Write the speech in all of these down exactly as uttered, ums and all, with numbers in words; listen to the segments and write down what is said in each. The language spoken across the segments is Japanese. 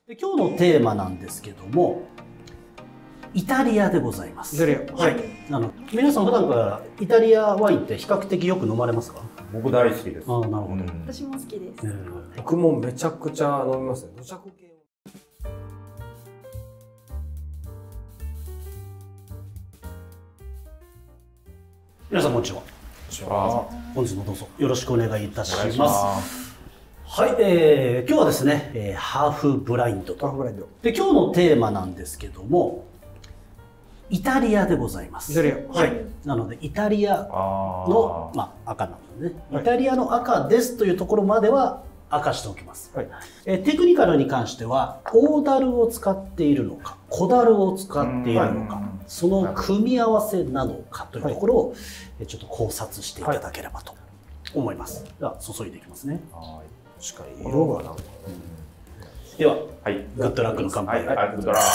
で今日のテーマなんですけども、イタリアでございます。 イタリア、 はい。あの皆さん普段からイタリアワインって比較的よく飲まれますか？ 僕大好きです。 ああ、なるほど。うん、 私も好きです。 えー、 僕もめちゃくちゃ飲みますね。土着系。 皆さんこんにちは。本日もどうぞよろしくお願いいたします。はい、えー、今日はですね、えー、ハーフブラインドと。 ハーフブラインド。 で今日のテーマなんですけども、イタリアでございます。 イタリア、 はい。なのでイタリアのまあ赤なのでね、はい、イタリアの赤ですというところまでは明かしておきます。はい、えー、テクニカルに関しては大樽を使っているのか、小樽を使っているのか、その組み合わせなのかというところを、はい、ちょっと考察していただければと思います。では注いでいきますね。 はい。確かに色がなんか、 うん、では、はい、グッドラックの乾杯。はい、グッドラック。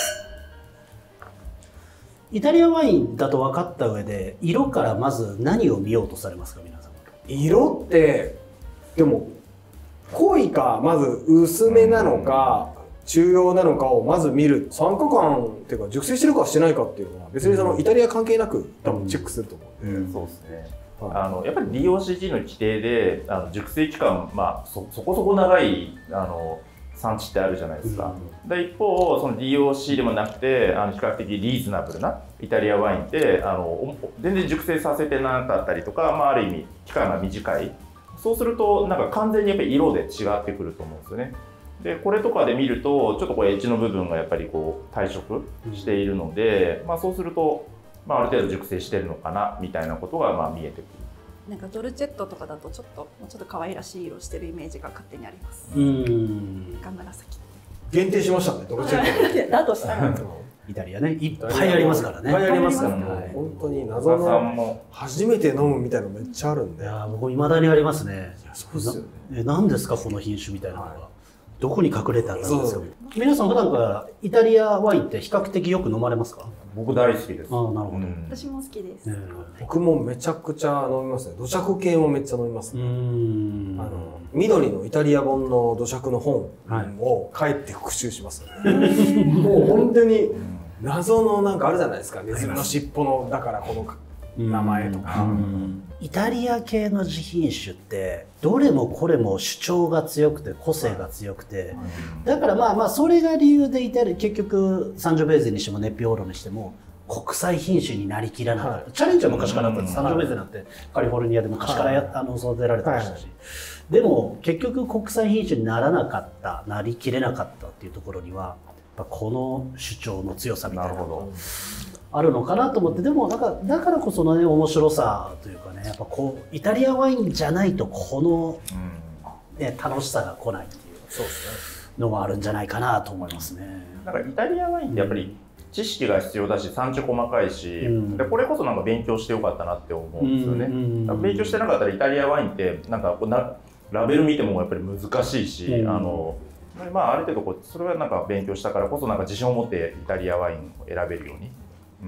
イタリアワインだと分かった上で、色からまず何を見ようとされますか、皆さん。 色ってでも濃いかまず薄めなのか中庸なのかをまず見る。さんかかんっていうか熟成してるかしてないかっていうのは別にそのイタリア関係なく多分チェックすると思うんで、うんうん、 そうですね。あのやっぱり ディーオーシージー の規定であの熟成期間、まあ、そ, そこそこ長いあの産地ってあるじゃないですか。うん、で一方その ディーオーシー でもなくてあの比較的リーズナブルなイタリアワインってあの全然熟成させてなかったりとか、まあ、ある意味期間が短い。そうするとなんか完全にやっぱり色で違ってくると思うんですよね。でこれとかで見るとちょっとこうエッジの部分がやっぱりこう退色しているので、うん、まあそうすると、まあ、ある程度熟成してるのかなみたいなことがまあ見えてくる。 なんかドルチェットとかだとちょっともうちょっと可愛らしい色してるイメージが勝手にあります。うん。赤紫。 限定しましたね、ドルチェット。 だとしたら。 イタリアね、いっぱいありますからね。 いっぱいありますからね。本当に謎の初めて飲むみたいなのめっちゃあるんで。 いや僕未だにありますね。 そうですよね。 え、何ですかこの品種みたいなのが。どこに隠れてあるんですか。皆さん普段からイタリアワインって比較的よく飲まれますか？ 僕大好きです。 ああ、なるほど。 私も好きです。 僕もめちゃくちゃ飲みますね。土着系もめっちゃ飲みますね。あの緑のイタリア本の土着の本を帰って復習します。もう本当に謎のなんかあるじゃないですか。ネズミの尻尾のだからこの名前とか。 イタリア系の地品種ってどれもこれも主張が強くて個性が強くて、だからまあまあそれが理由でイタリア結局サンジョベーゼにしてもネピオーロにしても国際品種になりきらなかった、はい、チャレンジは昔からあったんです。サンジョベーゼなんてカリフォルニアで昔からや、はい、あの育てられてましたし、はい、でも結局国際品種にならなかったなりきれなかったっていうところにはやっぱこの主張の強さみたいなのがあるのかなと思って。でもだからだからこそのね面白さというかね、やっぱこうイタリアワインじゃないとこの、ね、楽しさが来ないっていうのもあるんじゃないかなと思いますね。 なんかイタリアワインってやっぱり知識が必要だし産地細かいし、うん、でこれこそなんか勉強してよかったなって思うんですよね。うんうん、勉強してなかったらイタリアワインってなんかこうなラベル見てもやっぱり難しいし、うん、あのまあある程度こうそれはなんか勉強したからこそなんか自信を持ってイタリアワインを選べるように、うん、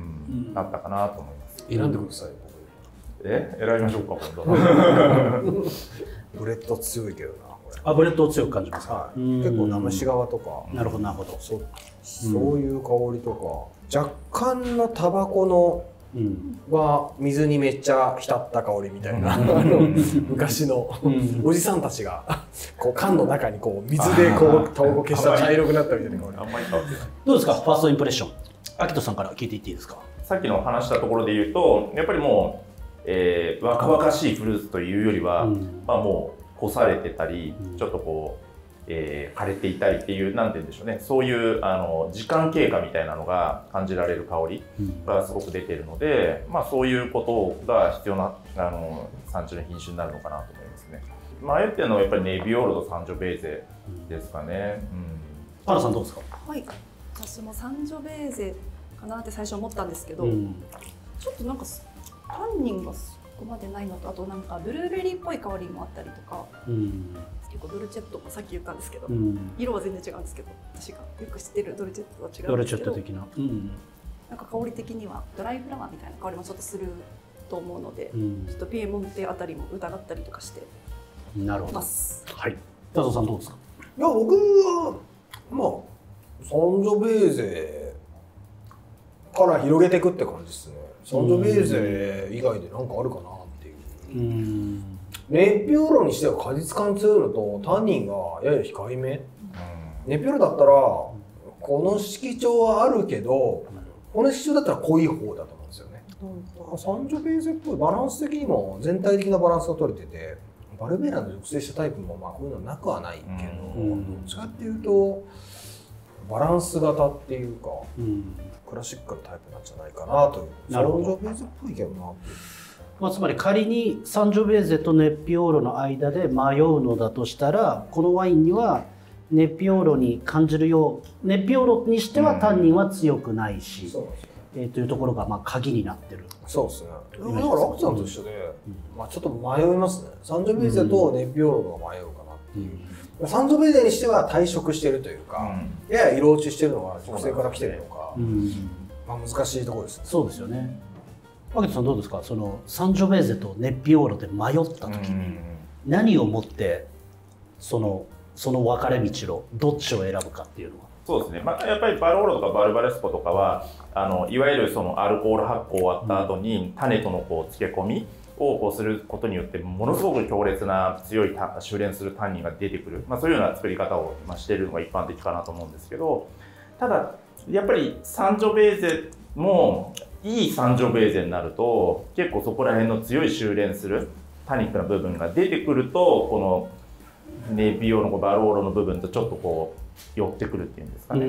なったかなと思います。 選んでください。 え選びましょうか今度。 ブレッド強いけどな。 あ、ブレッドを強く感じますか。 はい、結構生し側とか。 なるほどなるほど。 そそういう香りとか、若干のタバコのは水にめっちゃ浸った香りみたいな、昔のおじさんたちがこう缶の中にこう水でこうタバコ消した茶色くなったみたいな香り。 あんまり変わってない。 どうですかファーストインプレッション。アキトさんから聞いていっていいですか。 さっきの話したところで言うとやっぱりもう、えー、若々しいフルーツというよりは、うん、まあもう干されてたり、うん、ちょっとこう、えー、枯れていたりっていうなんて言うんでしょうね、そういうあの時間経過みたいなのが感じられる香りがすごく出ているので、うん、まあそういうことが必要なあの産地の品種になるのかなと思いますね。迷ってるのはやっぱりネビオールとサンジョベーゼですかね。 パラさんどうですか。 はい、私もサンジョベーゼかなって最初思ったんですけど、うん、ちょっとなんかタンニンがそこまでないのと、あとなんかブルーベリーっぽい香りもあったりとか、うん、結構ドルチェットもさっき言ったんですけど、うん、色は全然違うんですけど、私がよく知ってるドルチェットとは違うんですけど、 ドルチェット的な、うん、 なんか香り的にはドライフラワーみたいな香りもちょっとすると思うので、うん、ちょっとピエモンテあたりも疑ったりとかしてなるほど。 ます。 はい。田藤さんどうですか。 いや僕はまあサンジョベーゼから広げていくって感じですね。サンジョベーゼ以外で何かあるかなっていう。うん、ネピオーロにしては果実感強いのとタンニンがやや控えめ。うん、ネピオーロだったらこの色調はあるけど、この色調だったら濃い方だと思うんですよね。うん、サンジョベーゼっぽいバランス的にも全体的なバランスが取れてて、バルベーラの熟成したタイプもまあこういうのなくはないけど、うん、どっちかっていうとバランス型っていうか、うん、クラシックなタイプなんじゃないかなという。サンジョベーゼっぽいけどなっていう。 まあ、つまり仮にサンジョベーゼとネピオーロの間で迷うのだとしたら、このワインにはネピオーロに感じるよう、ネピオーロにしてはタンニンは強くないし、うん、えー、というところがまあ鍵になってる。 そうですね。だからアクちゃんと一緒で、うん、まあちょっと迷いますね。サンジョベーゼとネピオーロが迷うかなっていう。うん、サンジョベーゼにしては退色してるというか、うん、やや色落ちしてるのは熟成から来てるのか、うん、まあ難しいところですね。 そうですよね。牧田さんどうですか、そのサンジョベーゼとネピオーロで迷った時に何をもってそのその分かれ道をどっちを選ぶかっていうのは。 そうですね、まあ、やっぱりバローロとかバルバレスコとかはあのいわゆるそのアルコール発酵終わった後に種とのこう漬け込みをこうすることによってものすごく強烈な強い修練するタンニンが出てくる、まあ、そういうような作り方をしているのが一般的かなと思うんですけど、ただやっぱりサンジョベーゼもいいサンジョベーゼになると結構そこら辺の強い修練するタニックな部分が出てくると、このネピオーロのバローロの部分とちょっとこう寄ってくるっていうんですかね。うん、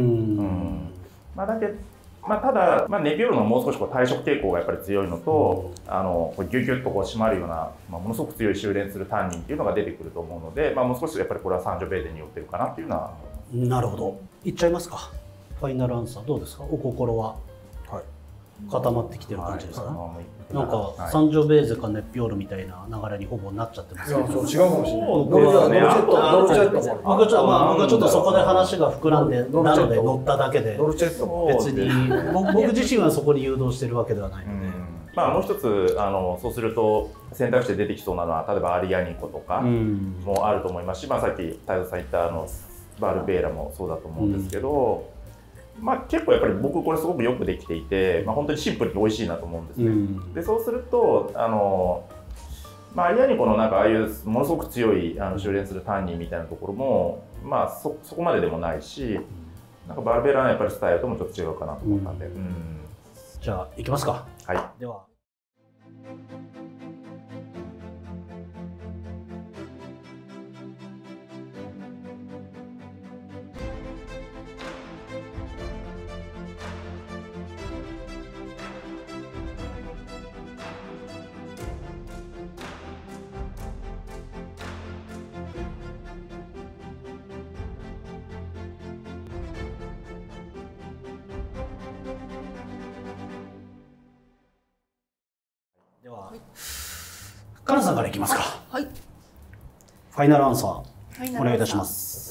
まあ、だけまあ、ただ、まあ、ネピオーロのもう少しこう退色傾向がやっぱり強いのと、うん、あのこうギュギュッとこう締まるような、まあ、ものすごく強い修練するタンニンっていうのが出てくると思うので、まあ、もう少しやっぱりこれはサンジョベーゼに寄ってるかなっていうのは。 なるほど。いっちゃいますか。ファイナルアンサーどうですか。お心は固まってきてる感じですか。はい、なんか、はい、サンジョベーゼかネピオールみたいな流れにほぼなっちゃってますけど。 そう違うかもしれない。ドルチェット、ドルチェット。 僕はちょっと、まあ、僕はちょっとそこで話が膨らんで、なので乗っただけで。 ドルチェット別に僕自身はそこに誘導してるわけではないので。 まあもう一つあのそうすると選択肢で出てきそうなのは例えばアリアニコとかもあると思いますし、まあさっき太蔵さん言ったあのバルベーラもそうだと思うんですけど。まあ結構やっぱり僕これすごくよくできていて、まあ、本当にシンプルに美味しいなと思うんですね。うん、でそうするとあの、まあ、アリアニコのなんかああいうものすごく強いあの修練するタンニンみたいなところも、まあ、そ, そこまででもないし、なんかバルベーラのやっぱりスタイルともちょっと違うかなと思ったんで、うんうん、 じゃあいきますか。 はい、 ではでは、カナさんからいきますか。 はい。 ファイナルアンサーお願いいたします。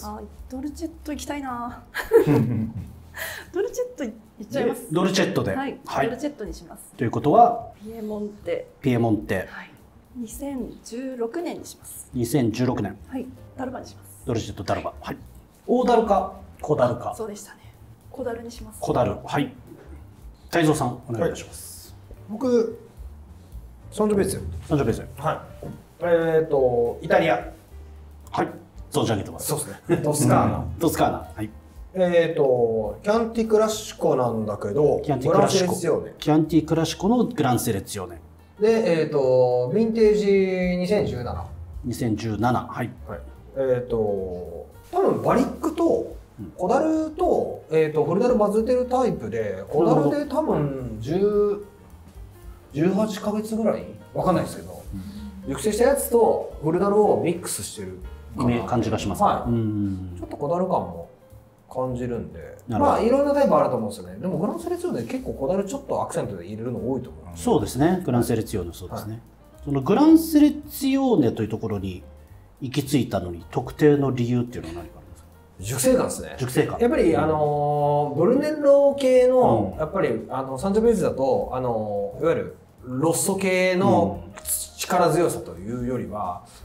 あ、ドルチェット行きたいな。ドルチェットいっちゃいます。 ドルチェットで。 はい。はい、ドルチェットにします。 ということはピエモンテ。 ピエモンテ。 はい。にせんじゅうろくねんにします。 にせんじゅうろくねん。 はい。ダルバにします。 ドルチェットダルバ。はい。大ダルか小ダルか。 そうでしたね。小ダルにします。 小ダル。はい。太蔵さんお願いいたします。 はい、僕。サンジョベーゼ。 サンジョベーゼ。 はい。えっとイタリア。 はい。存じ上げてます。 そうですね。トスカーナ。 トスカーナ。はい。 えっとキャンティクラシコなんだけど、 キャンティクラシコ。キャンティクラシコのグランセレッツィオネ。 で、えっとヴィンテージにせんじゅうなな。 にせんじゅうなな。はい。 はい。えっと多分バリックとコダルとえっとフルダル混ぜてるタイプで、コダルで多分じゅうじゅうはちかげつぐらいわかんないですけど、うん、熟成したやつとフルダルをミックスしてる感じがします。 はい。ちょっとコダル感も感じるんで、まあいろんなタイプあると思うんですよね。でもグランセレツィオネで結構コダルちょっとアクセントで入れるの多いと思う。 そうですね。グランセレツィオネそうですね。はい、そのグランセレツィオネというところに行き着いたのに特定の理由っていうのは何かありますか。 熟成感ですね。 熟成感。 やっぱり、うん、あのブルネロ系の、うん、やっぱりあのサンジョベーゼだとあのいわゆるロッソ系の力強さというよりは、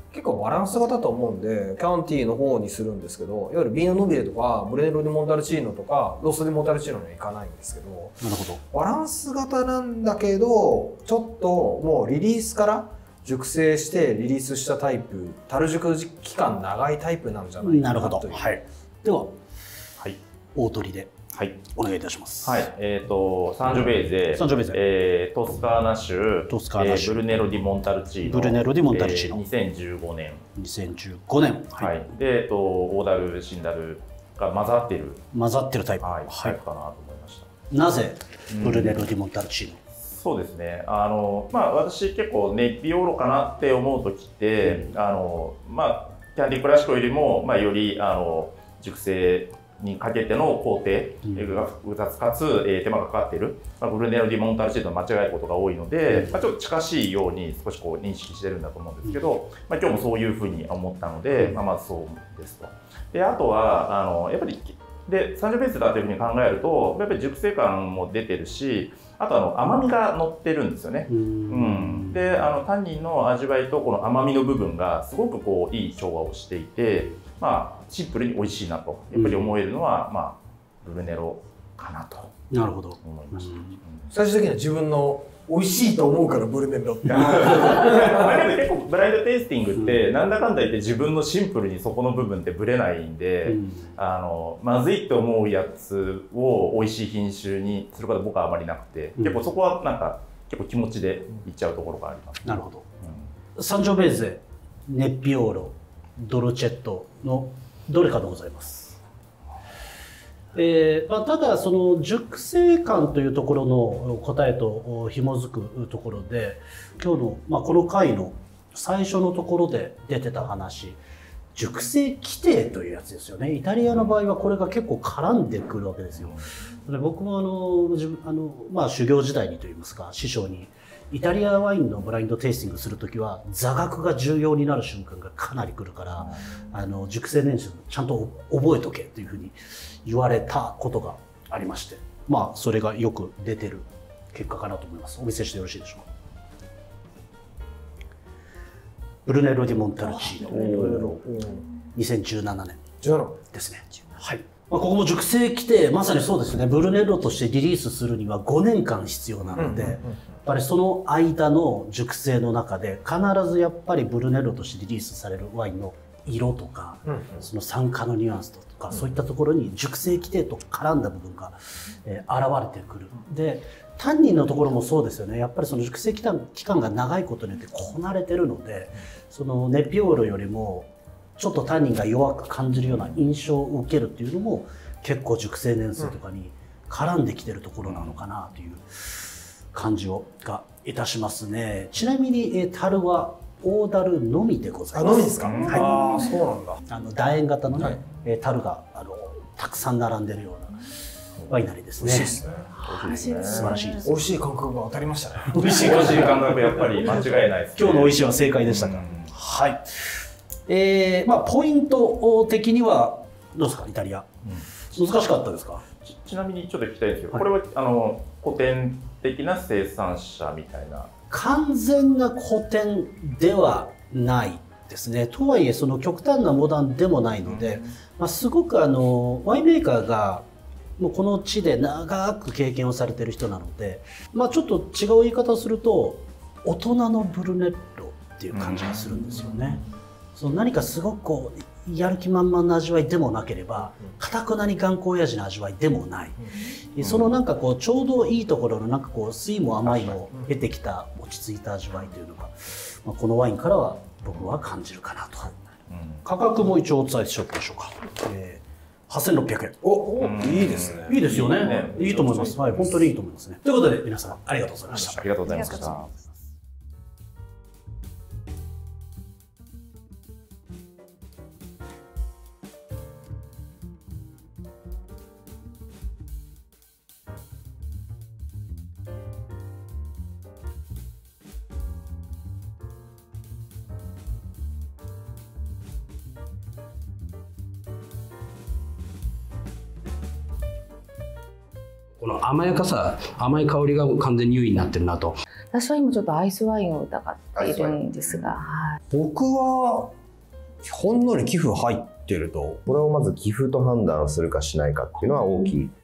結構バランス型だと思うんで、キャンティの方にするんですけど、いわゆるビーノノビレとかブルネロ・ディ・モンタルチーノとかロース・ディ・モンタルチーノにはいかないんですけど、 なるほど。 バランス型なんだけど、ちょっともうリリースから熟成してリリースしたタイプ、樽熟期間長いタイプなんじゃないかなという。 なるほど。はい。では、 はい、 大鳥で。 はい、 お願いいたします。 はい、えっ、ー、とサンジョベーゼ、 サンジョベーゼ、 えー、トスカーナ州、 トスカーナ州、 えー、ブルネロディモンタルチーノ、 ブルネロディモンタルチーノ、 えー、にせんじゅうごねん、 にせんじゅうごねん、 はい、はい、で、えっ、ー、とオーダル、シンダルが混ざってる、 混ざってるタイプ、 はい、タイプかなと思いました。 なぜブルネロディモンタルチーノ？ そうですね。あのまあ私結構ネッピオーロかなって思う時って、うん、あのまあキャンディクラシコよりもまあよりあの熟成にかけての工程が複雑かつ、えー、手間がかかっている、まあ、ブルネロディモンタルチーノと間違えることが多いので、まあ、ちょっと近しいように少しこう認識してるんだと思うんですけど、まあ、今日もそういうふうに思ったので、まあ、まずそうですと。であとはあのやっぱりでサンジョベーゼだというふうに考えるとやっぱり熟成感も出てるし、あとあの甘みが乗ってるんですよね。うん、であのタンニンの味わいとこの甘みの部分がすごくこういい調和をしていて、まあ、シンプルに美味しいなとやっぱり思えるのは、うん、まあ、ブルネロかなとなるほど思いました。うん、 最終的には自分の美味しいと思うからブルネロって。結構ブラインドテイスティングってなんだかんだ言って自分のシンプルにそこの部分ってブレないんで、うん、あのまずいって思うやつを美味しい品種にすることは僕はあまりなくて、うん、結構そこはなんか結構気持ちでいっちゃうところがあります。 なるほど。うん、サンジョベーゼ、ネッピオーロ、ドルチェットのどれかでございます。えーまあ、ただその熟成感というところの答えと紐づくところで今日の、まあ、この回の最初のところで出てた話、熟成規定というやつですよね。イタリアの場合はこれが結構絡んでくるわけですよ。で僕もあの自分あの、まあ、修行時代にといいますか師匠にイタリアワインのブラインドテイスティングするときは座学が重要になる瞬間がかなり来るから、あの熟成年数ちゃんと覚えとけというふうに言われたことがありまして、まあそれがよく出てる結果かなと思います。お見せしてよろしいでしょうか。ブルネロディモンタルチーノにせんじゅうななねんですね。はい。まあここも熟成規定まさにそうですね。ブルネロとしてリリースするにはごねんかん必要なので、やっぱりその間の熟成の中で必ずやっぱりブルネロとしてリリースされるワインの色とか、うんうん、その酸化のニュアンスとか、うん、そういったところに熟成規定と絡んだ部分が、えー、現れてくる。でタンニンのところもそうですよね。やっぱりその熟成期間期間が長いことによってこなれてるので、そのネピオーロよりもちょっとタンニンが弱く感じるような印象を受けるっていうのも結構熟成年数とかに絡んできてるところなのかなという感じをがいたしますね。ちなみに、えー、樽はオーダルのみでございます。 あ、のみですか。はい、ああ、そうなんだ。 あの楕円型のね、はい、えー、樽があのたくさん並んでるようなワイナリーですね。 美味しいですね。 美味しいですね。素晴らしいです。 美味しい感覚が当たりましたね。 美味しい感覚やっぱり間違いないです、ね。 今日の美味しいは正解でしたか。はい。えー、まあポイント的にはどうですか、イタリア。うん、難しかったですか。 ち, ちなみにちょっと聞きたいんですけど、はい、これはあの古典的な生産者みたいな。 完全な古典ではないですね。とはいえその極端なモダンでもないので、うん、まあ、すごくあのワインメーカーがもうこの地で長く経験をされてる人なので、まあ、ちょっと違う言い方をすると大人のブルネッロっていう感じがするんですよね。うん、その何かすごくこうやる気満々な味わいでもなければかたくなに頑固親父の味わいでもない、うん、そのなんかこうちょうどいいところのなんかこう酸いも甘いも得てきた落ち着いた味わいというのが、まあ、このワインからは僕は感じるかなと。うん、価格も一応お伝えしておきましょうか。えー、はっせんろっぴゃくえん。 お、いいですね。 いいですよね。ね、いいと思います。はい、本当にいいと思いますね。ということで皆さんありがとうございました。 ありがとうございました。 この甘やかさ、甘い香りが完全に優位になってるなと。 私は今ちょっとアイスワインを疑っているんですが、は僕はほんのり寄付入ってると、 これをまず寄付と判断するかしないかっていうのは大きい